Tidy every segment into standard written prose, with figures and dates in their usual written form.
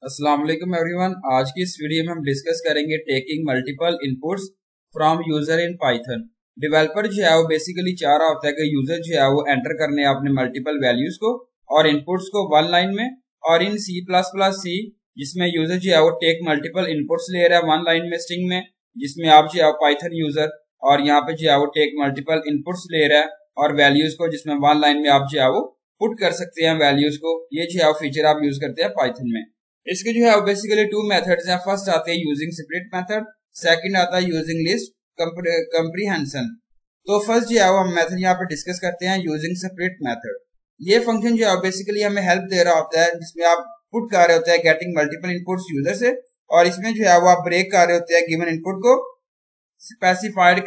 अस्सलाम वालेकुम एवरीवन। आज की इस वीडियो में हम डिस्कस करेंगे taking multiple inputs from user in Python. Developer जो है वो बेसिकली चाह रहा होता है कि यूजर जो है वो एंटर करने अपने मल्टीपल वैल्यूज को और इनपुट्स को वन लाइन में, और इन C++ जिसमें यूजर जो है वो टेक मल्टीपल इनपुट्स ले रहा है वन लाइन में स्ट्रिंग में, जिसमें आप जो है पाइथन यूजर और यहाँ पे जो है वो टेक मल्टीपल इनपुट्स ले रहा है और वैल्यूज को, जिसमें वन लाइन में आप जो है वो पुट कर सकते हैं वैल्यूज को। ये जो है वो फीचर आप यूज करते हैं पाइथन में। इसके जो है बेसिकली टू मेथड्स हैं। फर्स्ट आते हैं यूजिंग स्प्लिट मेथड, सेकंड आता है यूजिंग लिस्ट कंप्रीहेंशन। तो फर्स्ट जो है वो हम मेथड यहाँ पे डिस्कस करते हैं यूजिंग स्प्लिट मेथड। ये फंक्शन जो है बेसिकली हमें हेल्प दे रहा होता है, जिसमें आप पुट कर रहे होते हैं गेटिंग मल्टीपल इनपुट्स यूजर से, और इसमें जो है वो आप ब्रेक कर रहे होते हैं गिवन इनपुट को स्पेसिफाइड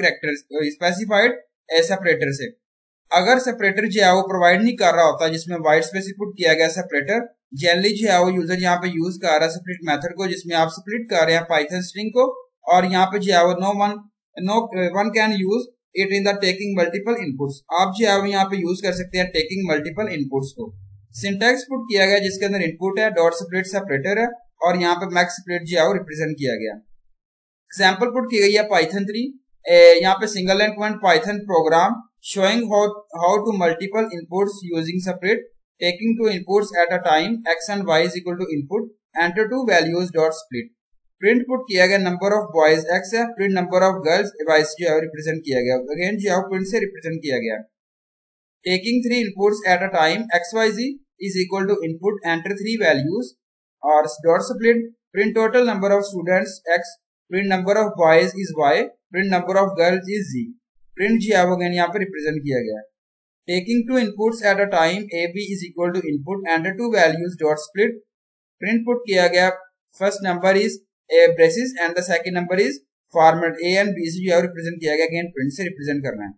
सेपरेटर से। अगर सेपरेटर जो है वो प्रोवाइड नहीं कर रहा होता, जिसमें वाइट स्पेस पुट किया गया सेपरेटर, जनरली जो है वो यूजर यहाँ पे यूज कर रहा है स्प्लिट मेथड को, जिसमें आप स्प्लिट कर रहे हैं पाइथन स्ट्रिंग को, और यहाँ पे जो है वो no one can use it in the taking multiple inputs. आप जो है वो यहाँ पे यूज कर सकते हैं टेकिंग मल्टीपल इनपुट्स को। सिंटैक्स पुट किया गया जिसके अंदर इनपुट है, डॉट स्प्लिट सेपरेटर है, और यहाँ पे मैक्स स्प्लिट जो है वो रिप्रेजेंट किया गया। एग्जाम्पल पुट की गई है पाइथन 3, यहाँ पे single line command Python program showing how to multiple inputs using separate, taking two inputs at a time, x and y is equal to input, enter two values dot split। Print put किया गया number of boys x है, print number of girls y जो है represent किया गया, again जो है print से रिप्रेजेंट किया गया। Taking three inputs at a time, xyz is equal to input, enter three values, और dot split print total number of students x, print number of boys is y, print number of girls is z। Print जो है यहाँ पे represent किया गया। Taking two inputs at a time, ab is equal to input, enter two values dot split. Print put किया गया first number is a braces and the second number is format a and b जो है represent किया गया, again print से represent करना है।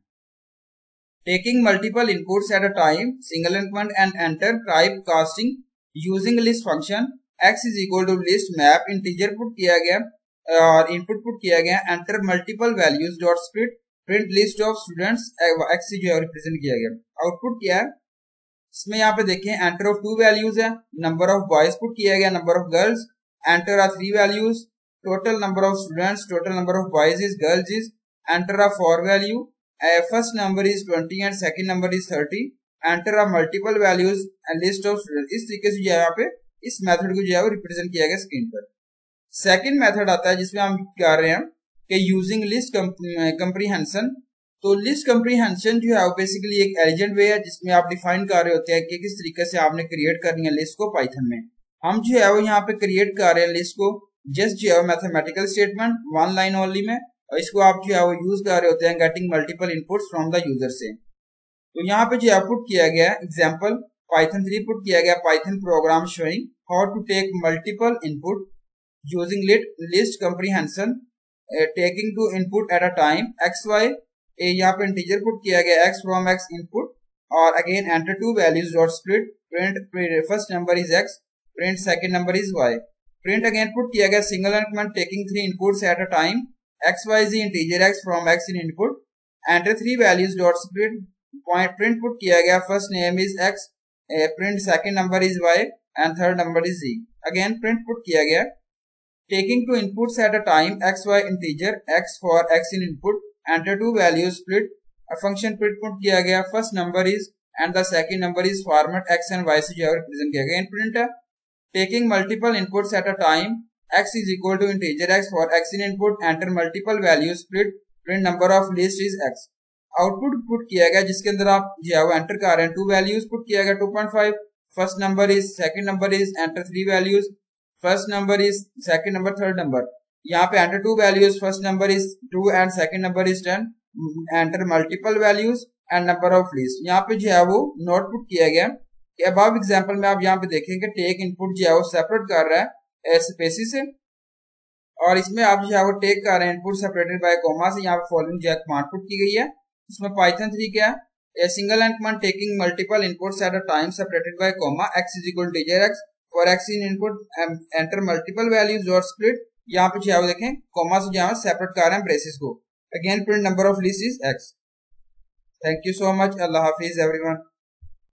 Taking multiple inputs at a time, single input and enter type casting using list function, x is equal to list map, integer put किया गया और इनपुट पुट किया गया, enter multiple values dot split, print list of students x जो है represent किया गया। Output क्या है इसमें, यहाँ पे देखें एंटर ऑफ टू वैल्यूज है, नंबर ऑफ बॉयज पुट किया गया, number of girls, enter are three values, total number of students, total number of boys is girls is, enter are four value, first number is 20 and second number is 30, enter are multiple values and list of students. इस तरीके से जो है यहाँ पे इस method को जो है रिप्रेजेंट किया गया स्क्रीन पर। सेकंड मेथड आता है जिसमें हम कर रहे हैं कि यूजिंग लिस्ट कंप्रीहेंशन। तो लिस्ट कंप्रीहेंशन जो है बेसिकली एक एलिजेंट वे है, जिसमें आप डिफाइन कर रहे होते हैं कि किस तरीके से आपने क्रिएट करनी है लिस्ट को पाइथन में। हम जो है वो यहाँ पे क्रिएट कर रहे हैं लिस्ट को जस्ट जो है mathematical statement one line only में, और इसको आप जो है वो यूज कर रहे होते हैं getting multiple inputs from the user से। तो यहाँ पे जो है पुट किया गया एग्जाम्पल पाइथन 3 पुट किया गया Python program showing how to take multiple input using list comprehension, taking two input at a time, xy यहाँ पे इंटीजर पुट किया गया x फ्रॉम x इनपुट, और again enter two values dot split, print first number is x, print second number is y। Print again put किया गया single command taking three inputs at a time, xyz integer x from x in input, enter three values dot split, print put किया गया first name is x, print second number is y and third number is z। Again print put किया गया taking two inputs at a time, xy integer x for x in input, enter two values split, a function print put किया गया first number is and the second number is format x and y से जो है represent किया गया। print है taking multiple inputs at a time, x is equal to integer x for x in input, enter multiple values split, print number of list is x। Output put किया गया जिसके अंदर आप जो है वो एंटर कर रहे हैं, टू वैल्यूज पुट किया गया 2.5, first number is second number is, enter three values, first number is second number third number, यहाँ पे enter two values, first number is 2 and second number is 10, enter multiple values and number of list. यहाँ पे जो है वो note put किया गया कि अबव एग्जांपल में आप यहाँ पे देखेंगे टेक इनपुट जो है वो सेपरेट कर रहा है स्पेसिस से, और इसमें आप जो है वो टेक कर रहे हैं इनपुट सेपरेटेड बाय कॉमा से। यहाँ पे फॉलोइंग जो है कमांड पुट की गई है, इसमें पाइथन 3 क्या है, single and command taking multiple inputs at a time separated by comma, x is equal to integer x for x in input, enter multiple values dot split, यहाँ पे जो देखें कॉमा से जहाँ सेपरेट कर रहे हैं ब्रेसेस को, again print number of list is x। Thank you so much, अल्लाह हाफिज एवरीवन।